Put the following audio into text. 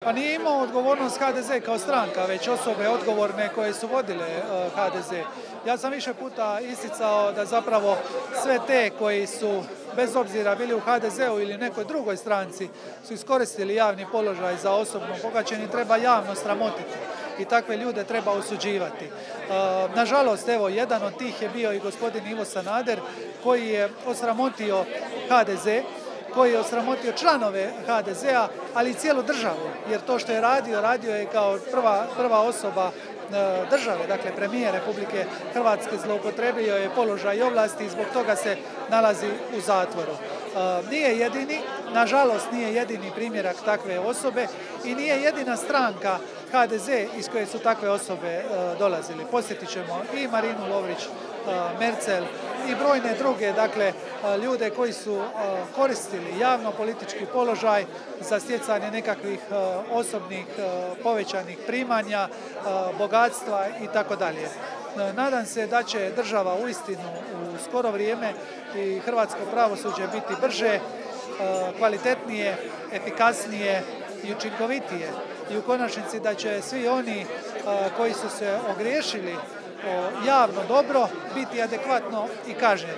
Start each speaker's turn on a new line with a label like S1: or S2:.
S1: Pa nije imao odgovornost HDZ kao stranka, već osobe odgovorne koje su vodile HDZ. Ja sam više puta isticao da zapravo sve te koji su, bez obzira bili u HDZ-u ili nekoj drugoj stranci, su iskoristili javni položaj za osobno bogaćenje, treba javno sramotiti i takve ljude treba osuđivati. Nažalost, evo, jedan od tih je bio i gospodin Ivo Sanader, koji je osramotio HDZ, koji je osramotio članove HDZ-a, ali i cijelu državu, jer to što je radio je kao prva osoba države, dakle premijer Republike Hrvatske, zloupotrebio je položaj i ovlasti i zbog toga se nalazi u zatvoru. Nije jedini, nažalost nije jedini primjerak takve osobe i nije jedina stranka HDZ iz koje su takve osobe dolazili. Posjetit ćemo i Marinu Lovrić, Merzel i brojne druge, dakle, ljude koji su koristili javno politički položaj za stjecanje nekakvih osobnih povećanih primanja, bogatstva i tako dalje. Nadam se da će država uistinu u skoro vrijeme i hrvatsko pravosuđe biti brže, kvalitetnije, efikasnije i učinkovitije. I u konačnici da će svi oni koji su se ogriješili o javno dobro biti adekvatno i kažnjeni.